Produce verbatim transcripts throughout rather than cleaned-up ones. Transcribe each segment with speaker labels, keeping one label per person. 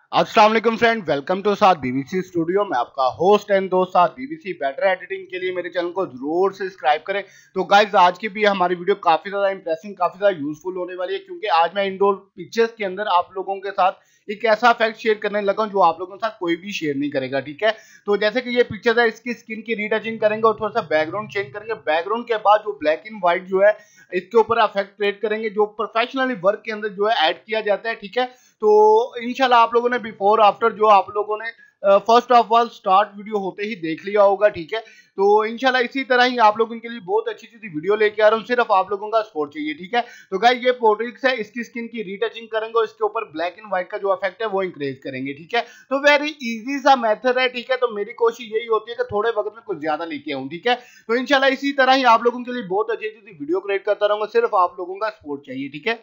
Speaker 1: अस्सलाम वालेकुम friend, welcome to साथ बीबीसी स्टूडियो। मैं आपका होस्ट एंड दोस्त साथ बीबीसी। बेटर एडिटिंग के लिए मेरे चैनल को जरूर सब्सक्राइब करें। तो गाइज आज की भी हमारी वीडियो काफी ज्यादा इंटरेस्टिंग, काफी ज्यादा यूजफुल होने वाली है, क्योंकि आज मैं इंडोर पिक्चर्स के अंदर आप लोगों के साथ एक ऐसा फैक्ट शेयर करने लगा हूं जो आप लोगों के साथ कोई भी शेयर नहीं करेगा। ठीक है, तो जैसे कि ये पिक्चर है, इसकी स्किन की रीटचिंग करेंगे और थोड़ा सा बैकग्राउंड चेंज करेंगे। बैकग्राउंड के बाद जो ब्लैक एंड व्हाइट जो है इसके ऊपर इफेक्ट क्रिएट करेंगे, जो प्रोफेशनली वर्क के अंदर जो है ऐड किया जाता है। ठीक है, तो इंशाल्लाह आप लोगों ने बिफोर आफ्टर जो आप लोगों ने first of all start video होते ही देख लिया होगा। ठीक है, तो इंशाल्लाह इसी तरह ही आप लोगों के लिए बहुत अच्छी सी वीडियो लेके आ रहा हूँ, सिर्फ आप लोगों का सपोर्ट चाहिए। ठीक है, तो गाइस ये पोर्ट्रिक्स है, इसकी स्किन की रीटचिंग करेंगे और इसके ऊपर ब्लैक एंड व्हाइट का जो इफेक्ट है वो इंक्रीज करेंगे। ठीक है, तो वेरी इजी सा मेथड है। ठीक है, तो मेरी कोशिश यही होती है कि थोड़े वक्त में कुछ ज्यादा लेके आऊँ। ठीक है, तो इंशाल्लाह इसी तरह ही आप लोगों के लिए बहुत अच्छी अच्छी वीडियो क्रिएट करता रहूंगा, सिर्फ आप लोगों का सपोर्ट चाहिए। ठीक है,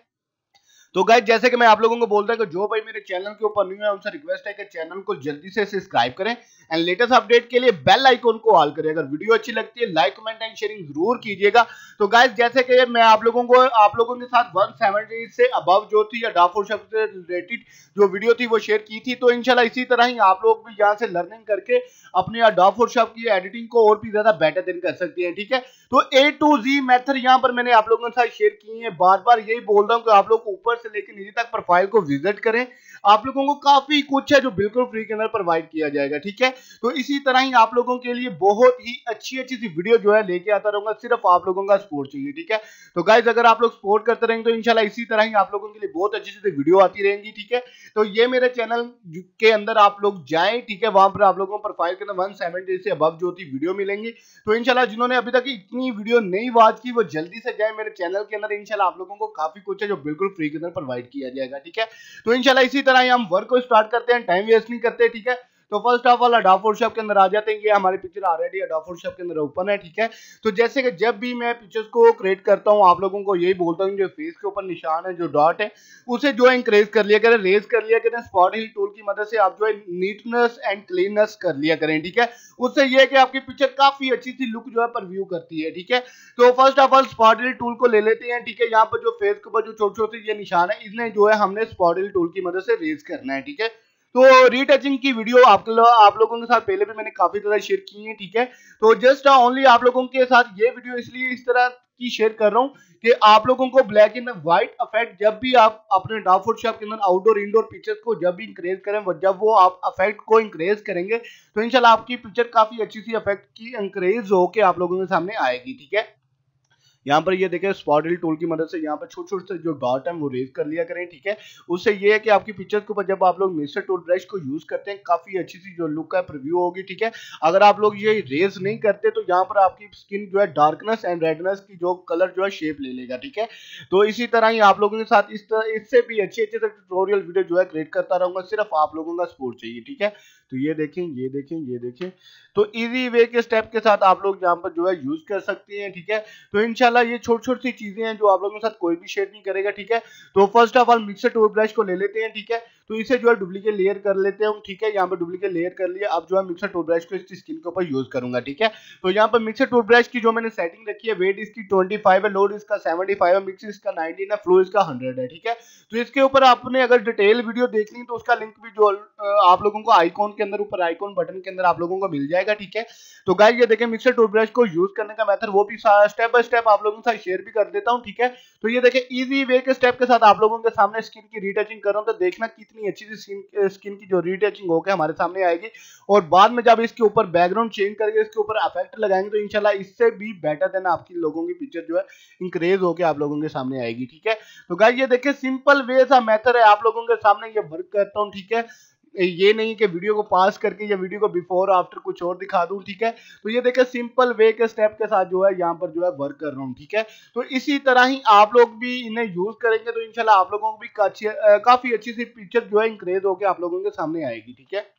Speaker 1: तो गाइस जैसे कि मैं आप लोगों को बोलता हूं कि जो भाई मेरे चैनल के ऊपर न्यू है उनसे रिक्वेस्ट है कि चैनल को जल्दी से सब्सक्राइब करें एंड लेटेस्ट अपडेट के लिए बेल आइकन को ऑल करें। अगर वीडियो अच्छी लगती है लाइक कमेंट एंड शेयरिंग जरूर कीजिएगा। तो गाइस जैसे कि मैं आप लोगों को आप लोगों के साथ एक सौ सत्तर से अबव जो थी या डाफोर शब्द से रिलेटेड जो वीडियो थी वो शेयर की थी, तो इंशाल्लाह इसी तरह ही आप लोग भी यहां से लर्निंग करके अपने डाफोर शब्द की एडिटिंग को और भी ज्यादा बेटर दिन कर सकते हैं। ठीक है, तो ए टू जी मेथड यहां पर मैंने आप लोगों के साथ शेयर की है। बार बार यही बोल रहा हूं कि आप लोग ऊपर से लेकर नीचे तक प्रोफाइल को विजिट करें, आप लोगों को काफी कुछ है जो बिल्कुल फ्री के अंदर प्रोवाइड किया जाएगा। ठीक है, तो इसी तरह ही आप लोगों के लिए बहुत ही अच्छी अच्छी सी वीडियो जो है लेके आता रहूंगा, सिर्फ आप लोगों का सपोर्ट चाहिए। ठीक है, तो गाइज अगर आप लोग सपोर्ट करते रहेंगे तो इंशाल्लाह इसी तरह ही आप लोगों के लिए बहुत अच्छी अच्छी वीडियो आती रहेंगी। ठीक है, तो ये मेरे चैनल के अंदर आप लोग जाएं। ठीक है, वहां पर आप लोगों को प्रोफाइल के अंदर एक सौ सत्तर से अबव जो थी वीडियो मिलेंगी। तो इंशाल्लाह जिन्होंने अभी तक इतनी वीडियो नहीं वॉच की वो जल्दी से जाए मेरे चैनल के अंदर। इंशाल्लाह आप लोगों को काफी कुछ है जो बिल्कुल फ्री के अंदर प्रोवाइड किया जाएगा। ठीक है, तो इंशाल्लाह इसी तरह ही हम वर्क को स्टार्ट करते हैं, टाइम वेस्ट नहीं करते। ठीक है, तो first of all Adobe Photoshop के अंदर आ जाते हैं। ये हमारी पिक्चर ऑलरेडी अडोब फोटोशॉप के अंदर ओपन है। ठीक है, तो जैसे कि जब भी मैं पिक्चर्स को क्रिएट करता हूं आप लोगों को यही बोलता हूं, जो फेस के ऊपर निशान है जो डॉट है उसे जो है इंक्रीज कर लिया करें, रेज कर लिया करें। स्पॉट हिल टूल की मदद से आप जो है नीटनेस एंड क्लीननेस कर लिया करें। ठीक है, उससे ये है कि आपकी पिक्चर काफी अच्छी सी लुक जो है परव्यू करती है। ठीक है, तो first of all spot heal tool को ले लेते हैं। ठीक है, यहाँ पर जो फेस के ऊपर जो छोटे छोटे ये निशान है इन्हें जो है हमने स्पॉट हिल टूल की मदद से रेज करना है। ठीक है, तो रीटचिंग की वीडियो आप, लो, आप लोगों के साथ पहले भी मैंने काफी ज्यादा शेयर की है। ठीक है, तो जस्ट ओनली आप लोगों के साथ ये वीडियो इसलिए इस तरह की शेयर कर रहा हूं कि आप लोगों को ब्लैक एंड व्हाइट इफेक्ट जब भी आप अपने डार्क फोटोशॉप के अंदर आउटडोर इंडोर पिक्चर्स को जब भी इंक्रीज करें, जब वो आप इफेक्ट को इंक्रीज करेंगे तो इंशाल्लाह आपकी पिक्चर काफी अच्छी सी इफेक्ट की इंक्रीज होकर आप लोगों के सामने आएगी। ठीक है, यहाँ पर ये देखें स्पॉट हिल टूल की मदद से यहाँ पर छोटे छोटे से जो डॉट है वो रेज कर लिया करें। ठीक है, उससे ये है कि आपकी पिक्चर्स के ऊपर जब आप लोग मिक्सर टूल ब्रश को यूज करते हैं काफी अच्छी सी जो लुक है प्रीव्यू होगी। ठीक है, अगर आप लोग ये रेज नहीं करते तो यहाँ पर आपकी स्किन जो है डार्कनेस एंड रेडनेस की जो कलर जो है शेप ले लेगा। ठीक है, तो इसी तरह ही आप लोगों के साथ इस तरह इससे भी अच्छे अच्छे से ट्यूटोरियल वीडियो जो है क्रिएट करता रहूंगा, सिर्फ आप लोगों का सपोर्ट चाहिए। ठीक है, तो ये देखें ये देखें ये देखें, तो इजी वे के स्टेप के साथ आप लोग यहाँ पर जो है यूज कर सकते हैं। ठीक है, तो इंशाल्लाह ये छोटी छोटी सी चीजें हैं जो आप लोगों के साथ कोई भी शेयर नहीं करेगा। ठीक है, तो first of all mixer tool brush को ले लेते हैं। ठीक है, तो इसे जो है डुप्लीकेट लेयर कर लेते हैं। ठीक है, यहाँ पर डुप्लीकेट लेयर कर लिया। अब जो है मिक्सर टूल ब्रश को इसकी स्किन के ऊपर यूज करूंगा। ठीक है, तो यहाँ पर मिक्सर टूल ब्रश की जो मैंने सेटिंग रखी है, वेट इसकी पच्चीस है, लोड इसका पचहत्तर है, मिक्स इसका नब्बे है, फ्लो इसका सौ है। ठीक है, तो इसके ऊपर आपने अगर डिटेल वीडियो देखनी तो उसका लिंक भी जो आप लोगों को आइकॉन के अंदर ऊपर आइकॉन बटन के अंदर आप लोगों को मिल जाएगा। ठीक है, तो गाइस ये देखें मिक्सर टूल ब्रश को यूज करने का मेथड वो भी स्टेप बाय स्टेप आप लोगों के साथ शेयर भी कर देता हूं। ठीक है, तो ये देखें इजी वे के स्टेप के साथ आप लोगों के सामने स्किन की रीटचिंग कर रहा हूं, तो देखना कितनी अच्छी सी स्किन स्किन की जो रीटचिंग होकर हमारे सामने आएगी। और बाद में जब इसके ऊपर बैकग्राउंड चेंज करके इसके ऊपर इफेक्ट लगाएंगे तो इंशाल्लाह इससे भी बेटर देना आपकी लोगों की पिक्चर जो है इंक्रीज होकर आप लोगों के सामने आएगी। ठीक है, तो गाइस ये देखें सिंपल वे सा मेथड है, आप लोगों के सामने ये वर्क करता हूं। ठीक है, ये नहीं कि वीडियो को पास करके या वीडियो को बिफोर आफ्टर कुछ और दिखा दूं। ठीक है, तो ये देखिए सिंपल वे के स्टेप के साथ जो है यहाँ पर जो है वर्क कर रहा हूँ। ठीक है, तो इसी तरह ही आप लोग भी इन्हें यूज करेंगे तो इंशाल्लाह आप लोगों को भी काफी काफी अच्छी सी पिक्चर जो है इंक्रीज होकर आप लोगों के सामने आएगी। ठीक है,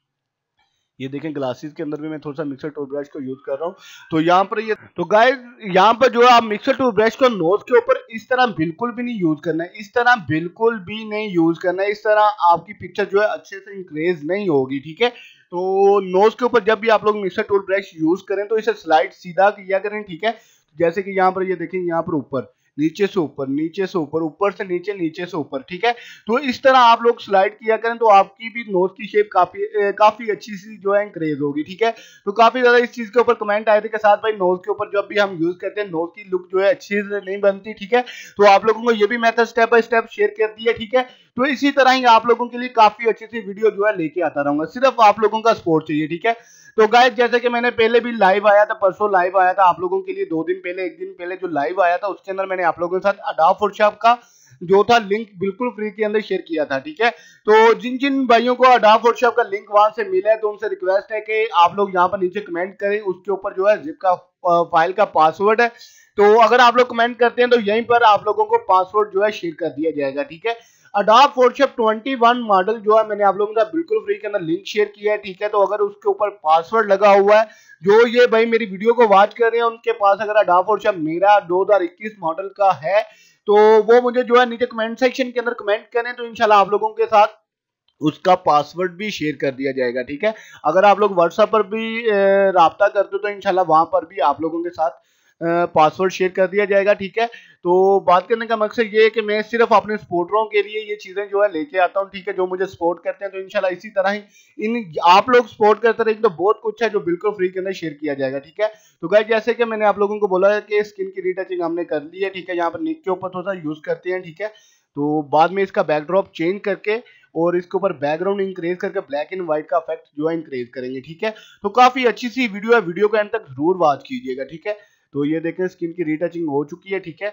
Speaker 1: ये देखें ग्लासेस के अंदर भी मैं थोड़ा सा मिक्सर टूल ब्रश को यूज कर रहा हूँ। तो यहाँ पर ये तो गाइस यहाँ पर जो है आप मिक्सर टूल ब्रश को नोज के ऊपर इस तरह बिल्कुल भी नहीं यूज करना है, इस तरह बिल्कुल भी नहीं यूज करना है। इस तरह आपकी पिक्चर जो है अच्छे से इंक्रीज नहीं होगी। ठीक है, तो नोज के ऊपर जब भी आप लोग मिक्सर टूल ब्रश यूज करें तो इसे स्लाइड सीधा किया करें। ठीक है, जैसे कि यहाँ पर ये देखें यहाँ पर ऊपर नीचे से ऊपर, नीचे से ऊपर, ऊपर से नीचे, नीचे से ऊपर, ठीक है। तो इस तरह आप लोग स्लाइड किया करें तो आपकी भी नोज की शेप काफी ए, काफी अच्छी सी जो है इंक्रेज होगी, ठीक है। तो काफी ज्यादा इस चीज के ऊपर कमेंट आए थे कि साथ भाई नोज के ऊपर जब भी हम यूज करते हैं नोज की लुक जो है अच्छी से नहीं बनती, ठीक है। तो आप लोगों को ये भी method step by step share कर दिया, ठीक है। तो इसी तरह ही आप लोगों के लिए काफी अच्छी सी वीडियो जो है लेके आता रहूंगा, सिर्फ आप लोगों का सपोर्ट चाहिए, ठीक है। तो गाइस जैसे कि मैंने पहले भी लाइव आया था, परसों लाइव आया था आप लोगों के लिए, दो दिन पहले, एक दिन पहले जो लाइव आया था उसके अंदर मैंने आप लोगों के साथ अडोब फोटोशॉप का जो था लिंक बिल्कुल फ्री के अंदर शेयर किया था, ठीक है। तो जिन जिन भाइयों को अडोब फोटोशॉप का लिंक वहां से मिला है तो उनसे रिक्वेस्ट है कि आप लोग यहाँ पर नीचे कमेंट करें, उसके ऊपर जो है जिप का फाइल का पासवर्ड है। तो अगर आप लोग कमेंट करते हैं तो यहीं पर आप लोगों को पासवर्ड जो है शेयर कर दिया जाएगा, ठीक है। अडोब फोटोशॉप इक्कीस मॉडल जो है मैंने आप लोगों का बिल्कुल फ्री के अंदर लिंक शेयर किया है, ठीक है। तो अगर उसके ऊपर पासवर्ड लगा हुआ है, जो ये भाई मेरी वीडियो को वॉच कर रहे हैं उनके पास अगर अडोब फोटोशॉप मेरा दो हज़ार इक्कीस मॉडल का है तो वो मुझे जो है नीचे कमेंट सेक्शन के अंदर कमेंट करें, तो इंशाल्लाह आप लोगों के साथ उसका पासवर्ड भी शेयर कर दिया जाएगा, ठीक है। अगर आप लोग व्हाट्सएप पर भी राब्ता करते हो तो इंशाल्लाह वहां पर भी आप लोगों के साथ पासवर्ड शेयर कर दिया जाएगा, ठीक है। तो बात करने का मकसद ये है कि मैं सिर्फ अपने सपोर्टरों के लिए ये चीजें जो है लेके आता हूँ, ठीक है, जो मुझे सपोर्ट करते हैं। तो इंशाल्लाह इसी तरह ही इन आप लोग सपोर्ट करते रहेंगे तो बहुत कुछ है जो बिल्कुल फ्री के अंदर शेयर किया जाएगा, ठीक है। तो गाइस जैसे कि मैंने आप लोगों को बोला है कि स्किन की रीटचिंग हमने कर ली है, ठीक है। यहाँ पर नीचे के ऊपर थोड़ा सा यूज करते हैं, ठीक है। तो बाद में इसका बैकड्रॉप चेंज करके और इसके ऊपर बैकग्राउंड इंक्रीज करके ब्लैक एंड व्हाइट का इफेक्ट जो है इंक्रीज करेंगे, ठीक है। तो काफी अच्छी सी वीडियो है, वीडियो को एंड तक जरूर वॉच कीजिएगा, ठीक है। तो ये देखें स्किन की रीटचिंग हो चुकी है, ठीक है,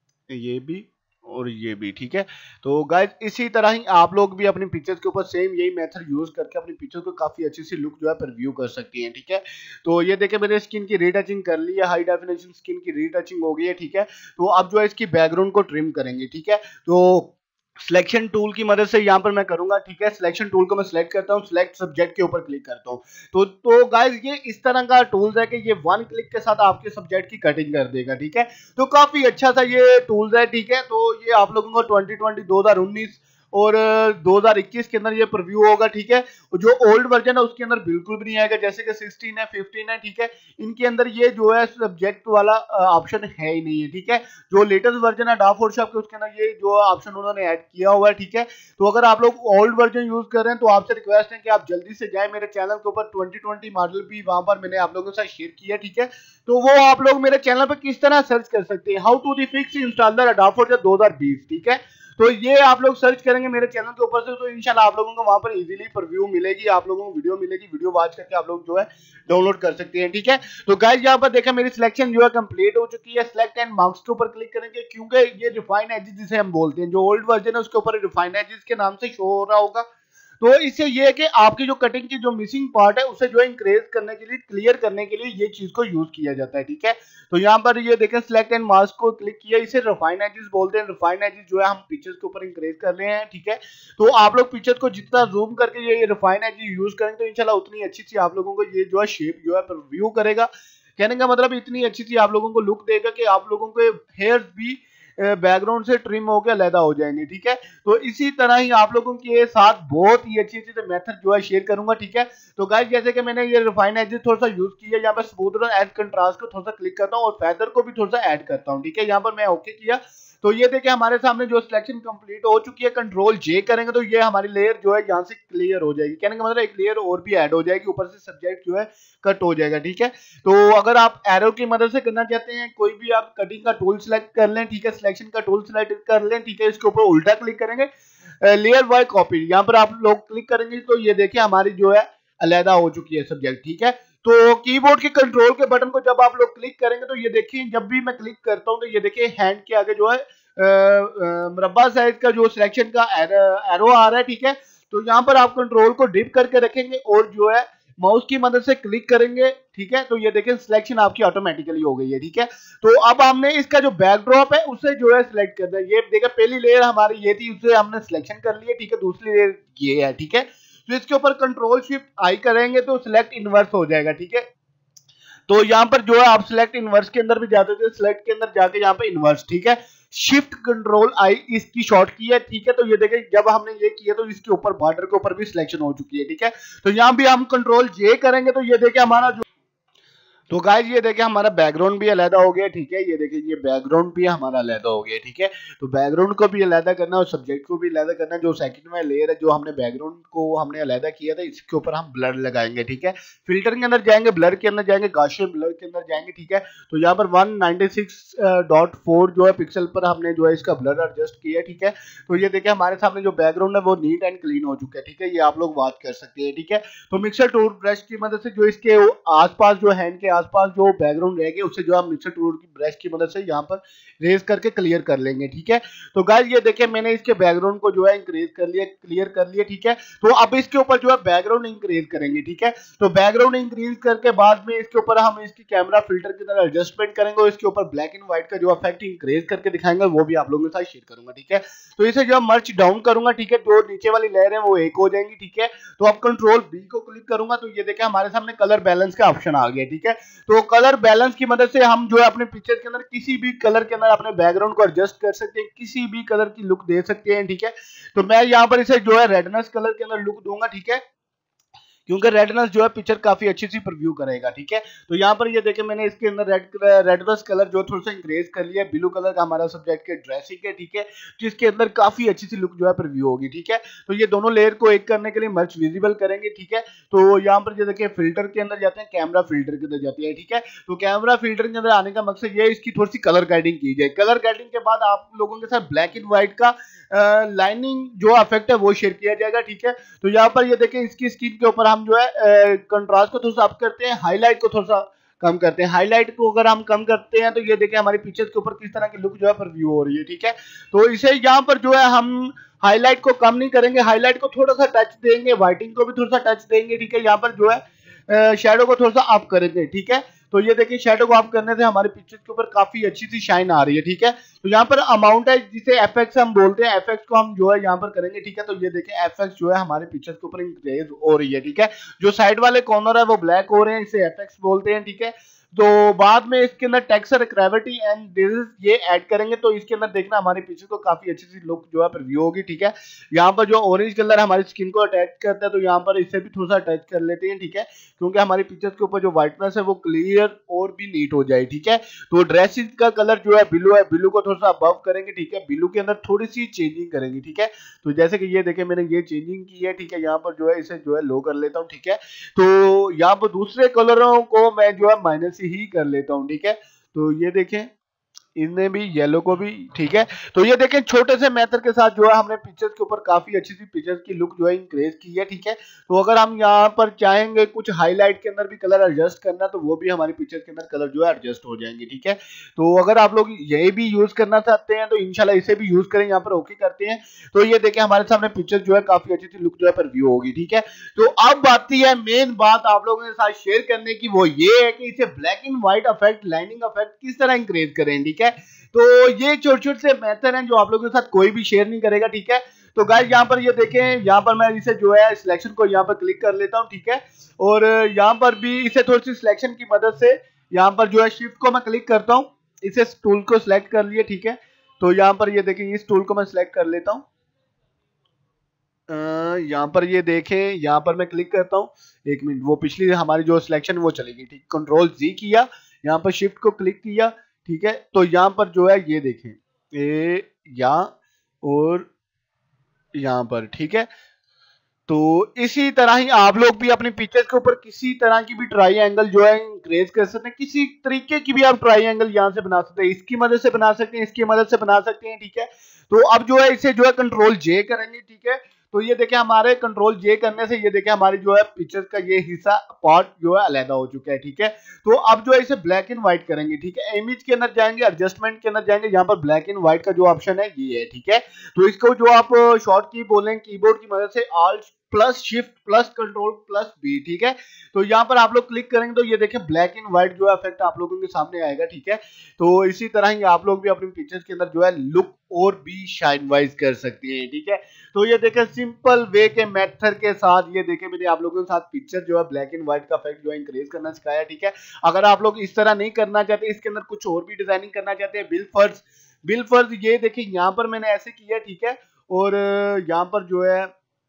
Speaker 1: ये भी और ये भी, ठीक है। तो गाइस इसी तरह ही आप लोग भी अपनी पिक्चर्स के ऊपर सेम यही मेथड यूज करके अपनी पिक्चर को काफी अच्छी सी लुक जो है प्रीव्यू कर सकती हैं, ठीक है। तो ये देखें मैंने स्किन की रीटचिंग कर ली है, हाई डेफिनेशन स्किन की रीटचिंग हो गई है, ठीक है। तो अब जो है इसकी बैकग्राउंड को ट्रिम करेंगे, ठीक है। तो सिलेक्शन टूल की मदद से यहाँ पर मैं करूंगा, ठीक है। सिलेक्शन टूल को मैं सिलेक्ट करता हूँ, सिलेक्ट सब्जेक्ट के ऊपर क्लिक करता हूँ। तो तो गाइस ये इस तरह का टूल्स है कि ये वन क्लिक के साथ आपके सब्जेक्ट की कटिंग कर देगा, ठीक है। तो काफी अच्छा सा ये टूल्स है, ठीक है। तो ये आप लोगों को ट्वेंटी ट्वेंटी दो हज़ार उन्नीस और दो हज़ार इक्कीस के अंदर ये प्रीव्यू होगा, ठीक है। जो ओल्ड वर्जन है उसके अंदर बिल्कुल भी नहीं आएगा, जैसे कि सोलह है, पंद्रह है, ठीक है। इनके अंदर ये जो है सब्जेक्ट वाला ऑप्शन है ही नहीं है, ठीक है। जो लेटेस्ट वर्जन है अडोब फोटोशॉप के उसके अंदर ये जो ऑप्शन उन्होंने ऐड किया हुआ है, ठीक है। तो अगर आप लोग ओल्ड वर्जन यूज कर रहे हैं तो आपसे रिक्वेस्ट है कि आप जल्दी से जाएं मेरे चैनल के ऊपर, ट्वेंटी ट्वेंटी मॉडल भी वहां पर मैंने आप लोगों के साथ शेयर किया, ठीक है। तो वो आप लोग मेरे चैनल पर किस तरह सर्च कर सकते हैं, how to the fix installer Adobe Photoshop दो हज़ार बीस, ठीक है। तो ये आप लोग सर्च करेंगे मेरे चैनल के ऊपर से तो इंशाल्लाह आप लोगों को वहां पर इजीली प्रीव्यू मिलेगी, आप लोगों को वीडियो मिलेगी, वीडियो वॉच करके आप लोग जो है डाउनलोड कर सकते हैं, ठीक है। तो गाइस यहाँ पर देखा मेरी सिलेक्शन जो है कंप्लीट हो चुकी है। सिलेक्ट एंड मार्क्स के ऊपर क्लिक करेंगे क्योंकि ये रिफाइन एजेस जिसे हम बोलते हैं, जो ओल्ड वर्जन है उसके ऊपर रिफाइन एजेस के नाम से शो हो रहा होगा। तो इससे ये है कि आपकी जो कटिंग की जो मिसिंग पार्ट है उसे जो है इंक्रीज करने के लिए, क्लियर करने के लिए ये चीज को यूज किया जाता है, ठीक है। तो यहाँ पर ये देखें सिलेक्ट एंड मास्क को क्लिक किया, इसे रिफाइन एजेस बोलते हैं। रिफाइन एजेस जो है हम पिक्चर्स के ऊपर इंक्रीज कर रहे हैं, ठीक है। तो आप लोग पिक्चर्स को जितना जूम करके ये रिफाइन एजेस यूज करेंगे तो इंशाल्लाह उतनी अच्छी सी आप लोगों को ये जो है शेप जो है व्यू करेगा। कहने का मतलब इतनी अच्छी सी आप लोगों को लुक देगा कि आप लोगों के हेयर्स भी बैकग्राउंड से ट्रिम होकर अलहदा हो जाएंगे, ठीक है। तो इसी तरह ही आप लोगों के साथ बहुत ही अच्छी अच्छी मेथड जो है शेयर करूंगा, ठीक है। तो गाइस जैसे कि मैंने ये रिफाइन एजेस थोड़ा सा यूज किया, यहाँ पर स्मूथ और एड कंट्रास्ट को थोड़ा सा क्लिक करता हूँ और फेदर को भी थोड़ा सा ऐड करता हूँ, ठीक है। यहाँ पर मैं ओके किया तो ये देखिए हमारे सामने जो सिलेक्शन कंप्लीट हो चुकी है। कंट्रोल जे करेंगे तो ये हमारी लेयर जो है यहाँ से क्लियर हो जाएगी, कहने का मतलब एक लेयर और भी ऐड हो जाएगी, ऊपर से सब्जेक्ट जो है कट हो जाएगा, ठीक है। तो अगर आप एरो की मदद से करना चाहते हैं, कोई भी आप कटिंग का टूल सेलेक्ट कर लें, ठीक है, सिलेक्शन का टूल सेलेक्ट कर लें, ठीक है। इसके ऊपर उल्टा क्लिक करेंगे, लेयर बाय कॉपी, यहाँ पर आप लोग क्लिक करेंगे तो ये देखिए हमारी जो है अलहदा हो चुकी है सब्जेक्ट, ठीक है। तो कीबोर्ड के कंट्रोल के बटन को जब आप लोग क्लिक करेंगे तो ये देखिए जब भी मैं क्लिक करता हूं तो ये देखिए हैंड के आगे जो है मुरब्बा साइज का जो सिलेक्शन का एरो आ रहा है, ठीक है। तो यहाँ पर आप कंट्रोल को डिप करके रखेंगे और जो है माउस की मदद से क्लिक करेंगे, ठीक है। तो ये देखें सिलेक्शन आपकी ऑटोमेटिकली हो गई है, ठीक है। तो अब हमने इसका जो बैकड्रॉप है उसे जो है सिलेक्ट करना है। ये देखिए पहली लेयर हमारी ये थी, उसे हमने सिलेक्शन कर लिया, ठीक है। दूसरी लेयर ये है, ठीक है। तो इसके ऊपर कंट्रोल शिफ्ट आई करेंगे तो सिलेक्ट इनवर्स हो जाएगा, ठीक है। तो यहाँ पर जो है आप सिलेक्ट इनवर्स के अंदर भी जाते थे, सिलेक्ट के अंदर जाके यहाँ पे इनवर्स, ठीक है। शिफ्ट कंट्रोल आई इसकी शॉर्ट की है, ठीक है। तो ये देखिए जब हमने ये किया तो इसके ऊपर बॉर्डर के ऊपर भी सिलेक्शन हो चुकी है, ठीक है। तो यहाँ भी हम कंट्रोल जे करेंगे तो ये देखिए हमारा जो तो गाइस ये देखिए हमारा बैकग्राउंड भी अलग हो गया, ठीक है। ये देखिए ये बैकग्राउंड भी हमारा अलग हो गया, ठीक है। तो बैकग्राउंड को भी अलग करना है और सब्जेक्ट को भी अलग करना है। जो सेकंड में लेयर है, जो हमने बैकग्राउंड को हमने अलग किया था, इसके ऊपर हम ब्लर लगाएंगे, ठीक है। फिल्टर के अंदर जाएंगे, ब्लर के अंदर जाएंगे, गाउसियन ब्लर के अंदर जाएंगे, ठीक है। तो यहाँ पर one ninety six dot four जो है पिक्सल पर हमने जो है इसका ब्लर एडजस्ट किया, ठीक है। तो ये देखिए हमारे सामने जो बैकग्राउंड है वो नीट एंड क्लीन हो चुका है, ठीक है। ये आप लोग बात कर सकते हैं, ठीक है। तो मिक्सर टूल ब्रश की मदद से जो इसके आसपास जो हैंड के आसपास जो बैकग्राउंड रहेगी उससे जो हम मिक्सर टूल की ब्रश की मदद से यहाँ पर रेज करके क्लियर कर लेंगे, ठीक है। तो गाइस ये देखिए मैंने इसके बैकग्राउंड को जो है इंक्रीज कर लिया, क्लियर कर लिया, ठीक है। तो अब इसके ऊपर जो है बैकग्राउंड इंक्रीज करेंगे, ठीक है। तो बैकग्राउंड इंक्रीज करके बाद में इसके ऊपर हम इसकी कैमरा फिल्टर की तरह एडजस्टमेंट करेंगे और इसके ऊपर ब्लैक एंड व्हाइट का जो इफेक्ट इंक्रीज करके दिखाएंगे वो भी आप लोगों के साथ शेयर करूंगा, ठीक है। तो इसे जो मर्च डाउन करूंगा, ठीक है, जो नीचे वाली लेयर है वो एक हो जाएंगी, ठीक है। तो अब कंट्रोल बी को क्लिक करूंगा तो ये देखिए हमारे सामने कलर बैलेंस का ऑप्शन आ गया, ठीक है। तो कलर बैलेंस की मदद से हम जो है अपने पिक्चर के अंदर किसी भी कलर के अंदर अपने बैकग्राउंड को एडजस्ट कर सकते हैं, किसी भी कलर की लुक दे सकते हैं, ठीक है। तो मैं यहाँ पर इसे जो है रेडनेस कलर के अंदर लुक दूंगा, ठीक है, क्योंकि रेडनेस जो है पिक्चर काफी अच्छी सी प्रीव्यू करेगा, ठीक है। तो यहाँ पर ये देखें मैंने इसके अंदर रेड रेडनेस कलर जो थोड़ा सा इंक्रीज कर लिया, ब्लू कलर का हमारा सब्जेक्ट के ड्रेसिंग है, ठीक है, जिसके अंदर काफी अच्छी सी लुक जो है प्रीव्यू होगी, ठीक है। तो ये दोनों लेयर को एक करने के लिए मर्ज विजिबल करेंगे, ठीक है। तो यहाँ पर ये देखिए फिल्टर के अंदर जाते हैं, कैमरा फिल्टर के अंदर जाती है, ठीक है। तो कैमरा फिल्टर के अंदर आने का मकसद ये इसकी थोड़ी सी कलर ग्रेडिंग की जाए। कलर ग्रेडिंग के बाद आप लोगों के साथ ब्लैक एंड व्हाइट का लाइनिंग जो इफेक्ट है वो शेयर किया जाएगा, ठीक है। तो यहाँ पर ये देखें इसकी स्किन के ऊपर हम जो है कंट्रास्ट को थोड़ा सा अप करते हैं, हाईलाइट को थोड़ा सा कम करते हैं। हाईलाइट को अगर हम कम करते हैं तो ये देखें हमारी पिक्चर्स के ऊपर किस तरह की लुक जो है प्रीव्यू हो रही है, ठीक है। तो इसे यहाँ पर जो है हम हाईलाइट को कम नहीं करेंगे, हाईलाइट को थोड़ा सा टच देंगे, व्हाइटिंग को भी थोड़ा सा टच देंगे, ठीक है। यहाँ पर जो है शेडो को थोड़ा सा अप करेंगे, ठीक है। तो ये देखिए शेडो को अप करने से हमारे पिक्चर के ऊपर काफी अच्छी सी शाइन आ रही है, ठीक है। तो यहाँ पर अमाउंट है जिसे एफएक्स हम बोलते हैं, एफएक्स को हम जो है यहाँ पर करेंगे, ठीक है। तो ये देखिए एफएक्स जो है हमारे पिक्चर के ऊपर इंक्रीज हो रही है, ठीक है। जो साइड वाले कॉर्नर है वो ब्लैक हो रहे हैं, इसे एफएक्स बोलते हैं, ठीक है। तो बाद में इसके अंदर टेक्सचर, ग्रेविटी एंड डिजिट ये ऐड करेंगे तो इसके अंदर देखना हमारे पिक्चर को काफी अच्छी सी लुक जो है प्रीव्यू होगी, ठीक है। यहाँ पर जो ऑरेंज कलर हमारी स्किन को अटैच करता है तो यहाँ पर इससे भी थोड़ा सा अटैच कर लेते हैं, ठीक है, क्योंकि हमारी पिक्चर्स के ऊपर जो व्हाइटनेस है वो क्लियर और भी नीट हो जाए, ठीक है। तो ड्रेसेस का कलर जो है ब्लू है, ब्लू को थोड़ा सा अबव करेंगे, ठीक है। ब्लू के अंदर थोड़ी सी चेंजिंग करेंगे, ठीक है। तो जैसे कि ये देखें मैंने ये चेंजिंग की है, ठीक है। यहाँ पर जो है इसे जो है लो कर लेता हूँ, ठीक है। तो यहाँ पर दूसरे कलरों को मैं जो है माइनस ही कर लेता हूँ, ठीक है। तो ये देखें इनमें भी येलो को भी, ठीक है। तो ये देखें छोटे से मेथड के साथ जो है हमने पिक्चर्स के ऊपर काफी अच्छी सी पिक्चर्स की लुक जो है इंक्रीज की है, ठीक है। तो अगर हम यहाँ पर चाहेंगे कुछ हाईलाइट के अंदर भी कलर एडजस्ट करना तो वो भी हमारी पिक्चर के अंदर कलर जो है एडजस्ट हो जाएंगे, ठीक है। तो अगर आप लोग ये भी यूज करना चाहते हैं तो इंशाल्लाह इसे भी यूज करें। यहाँ पर ओके करते हैं तो ये देखें हमारे सामने पिक्चर जो है काफी अच्छी सी लुक जो है पर व्यू होगी, ठीक है। तो अब आती है मेन बात आप लोगों के साथ शेयर करने की, वो ये है कि इसे black and white effect, lining effect किस तरह इंक्रीज करें, ठीक है। तो ये छोटे छोटे से मेथड हैं जो आप लोगों के साथ कोई भी शेयर नहीं करेगा, ठीक है। तो गाइस यहाँ पर ये देखें, यहाँ पर मैं इसे जो है सिलेक्शन को यहाँ पर क्लिक कर लेता हूँ, ठीक है। और यहाँ पर भी इसे थोड़ी सी सिलेक्शन की मदद से यहाँ पर जो है शिफ्ट को मैं क्लिक करता हूँ, इसे टूल को सिलेक्ट कर लिए, ठीक है। तो यहाँ पर ये देखें इस टूल को मैं सिलेक्ट कर लेता हूँ, यहाँ पर ये देखें यहाँ पर मैं क्लिक करता हूँ, एक मिनट, वो पिछली हमारी जो सिलेक्शन वो चलेगी, ठीक। कंट्रोल जी किया, यहाँ पर शिफ्ट को क्लिक किया, ठीक है। तो यहाँ पर जो है ये देखें ए यहाँ और यहाँ पर, ठीक है। तो इसी तरह ही आप लोग भी अपनी पिक्चर्स के ऊपर किसी तरह की भी ट्राइंगल जो है इंक्रीज कर सकते हैं, किसी तरीके की भी आप ट्राइंगल यहाँ से बना सकते हैं, इसकी मदद से बना सकते हैं, इसकी मदद से बना सकते हैं, ठीक है। तो अब जो है इसे जो है कंट्रोल जे करेंगे, ठीक है। तो ये देखें हमारे कंट्रोल जे करने से ये देखें हमारी जो है पिक्चर का ये हिस्सा पार्ट जो है अलग हो चुका है, ठीक है। तो अब जो है इसे ब्लैक एंड व्हाइट करेंगे, ठीक है। इमेज के अंदर जाएंगे, एडजस्टमेंट के अंदर जाएंगे, यहाँ पर ब्लैक एंड व्हाइट का जो ऑप्शन है ये है, ठीक है। तो इसको जो आप शॉर्ट की बोलें कीबोर्ड की मदद से alt plus shift plus control plus B, ठीक है। तो यहाँ पर आप लोग क्लिक करेंगे तो ये देखें ब्लैक एंड व्हाइट जो है इफेक्ट आप लोगों के सामने आएगा, ठीक है। तो इसी तरह ही आप लोग भी अपनी पिक्चर्स के अंदर जो है लुक और भी शाइन वाइज कर सकते हैं, ठीक है। तो ये देखें सिंपल वे के मेथड के साथ ये देखें मैंने आप लोगों के साथ पिक्चर जो है ब्लैक एंड व्हाइट का इफेक्ट जो है इंक्रीज करना सिखाया, ठीक है। अगर आप लोग इस तरह नहीं करना चाहते, इसके अंदर कुछ और भी डिजाइनिंग करना चाहते हैं, बिल फर्ज बिल फर्ज ये देखिए यहाँ पर मैंने ऐसे किया, ठीक है। और यहाँ पर जो है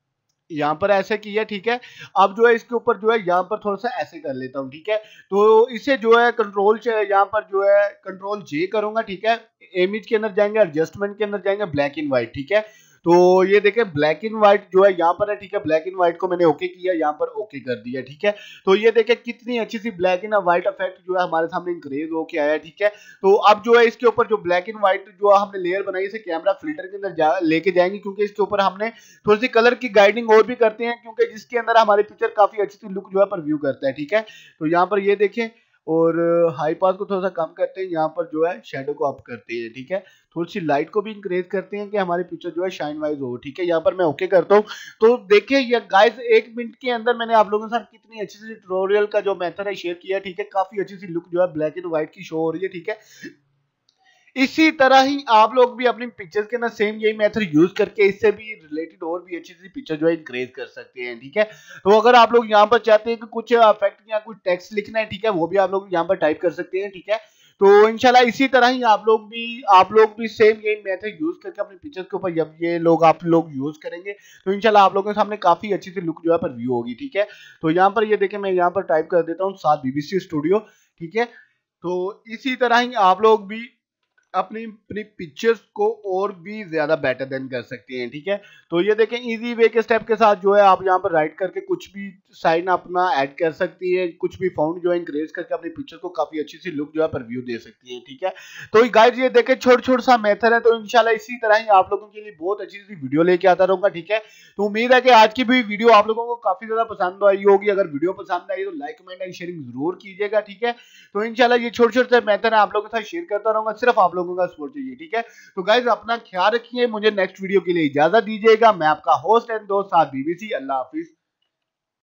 Speaker 1: यहाँ पर ऐसे किया, ठीक है। अब जो है इसके ऊपर जो है यहाँ पर थोड़ा सा ऐसे कर लेता हूँ, ठीक है। तो इसे जो है कंट्रोल यहाँ पर जो है कंट्रोल जे करूंगा, ठीक है। इमेज के अंदर जाएंगे, एडजस्टमेंट के अंदर जाएंगे, ब्लैक एंड व्हाइट, ठीक है। तो ये देखें ब्लैक एंड व्हाइट जो है यहाँ पर है, ठीक है। ब्लैक एंड व्हाइट को मैंने ओके किया, यहाँ पर ओके कर दिया, ठीक है। तो ये देखें कितनी अच्छी सी ब्लैक एंड व्हाइट इफेक्ट जो है हमारे सामने इंक्रीज होके आया, ठीक है। तो अब जो है इसके ऊपर जो ब्लैक एंड व्हाइट जो हमने लेयर बनाई, इसे कैमरा फिल्टर के अंदर जा, लेके जाएंगे, क्योंकि इसके ऊपर हमने थोड़ी सी कलर की गाइडिंग और भी करते हैं, क्योंकि जिसके अंदर हमारी पिक्चर काफी अच्छी सी लुक जो है पर व्यू करता है, ठीक है। तो यहाँ पर ये देखें, और हाई पास को थोड़ा सा कम करते हैं, यहाँ पर जो है शेडो को अप करते हैं, ठीक है। थोड़ी सी लाइट को भी इंक्रीज करते हैं कि हमारी पिक्चर जो है शाइन वाइज हो, ठीक है। यहाँ पर मैं ओके करता हूँ। तो देखिए ये गाइस एक मिनट के अंदर मैंने आप लोगों के साथ कितनी अच्छी सी ट्यूटोरियल का जो मेथड है शेयर किया, ठीक है। काफी अच्छी सी लुक जो है ब्लैक एंड व्हाइट की शो हो रही है, ठीक है। इसी तरह ही आप लोग भी अपनी पिक्चर्स के अंदर सेम यही मेथड यूज करके इससे भी रिलेटेड और भी अच्छी सी पिक्चर जो है इंक्रीज कर सकते हैं, ठीक है। तो अगर आप लोग यहाँ पर चाहते हैं कि कुछ इफेक्ट या कुछ टेक्स्ट लिखना है, ठीक है, वो भी आप लोग यहाँ पर टाइप कर सकते हैं, ठीक है। तो इंशाल्लाह इसी तरह ही आप लोग भी आप लोग भी सेम यही मेथड यूज करके अपनी पिक्चर्स के ऊपर जब ये लोग आप लोग यूज करेंगे तो इंशाल्लाह आप लोगों के सामने काफी अच्छी सी लुक जो है पर व्यू होगी, ठीक है। तो यहाँ पर ये देखें मैं यहाँ पर टाइप कर देता हूँ सात बीबीसी स्टूडियो, ठीक है। तो इसी तरह ही आप लोग भी अपनी अपनी पिक्चर्स को और भी ज्यादा बेटर देन कर सकते हैं, ठीक है। तो ये देखें इजी वे के स्टेप के साथ जो है आप यहाँ पर राइट करके कुछ भी साइन अपना ऐड कर सकती है, कुछ भी फाउंड जो है इंक्रीज करके अपनी पिक्चर को काफी अच्छी सी लुक जो है पर व्यू दे सकती है, ठीक है। तो गाइस ये देखें छोटा छोटा सा मेथड है। तो इंशाल्लाह इसी तरह ही आप लोगों के लिए बहुत अच्छी सी वीडियो लेके आता रहूंगा, ठीक है। तो उम्मीद है कि आज की भी वीडियो आप लोगों को काफी ज्यादा पसंद आई होगी। अगर वीडियो पसंद आई तो लाइक कमेंट एंड शेयरिंग जरूर कीजिएगा, ठीक है। तो इंशाल्लाह ये छोटे छोटे मेथड आप लोगों के साथ शेयर करता रहूंगा, सिर्फ आप लोगों का सपोर्ट चाहिए, ठीक है। तो गाइज अपना ख्याल रखिए, मुझे नेक्स्ट वीडियो के लिए इजाजत दीजिएगा। मैं आपका होस्ट एंड दोस्त साद बीबीसी। अल्लाह हाफिज।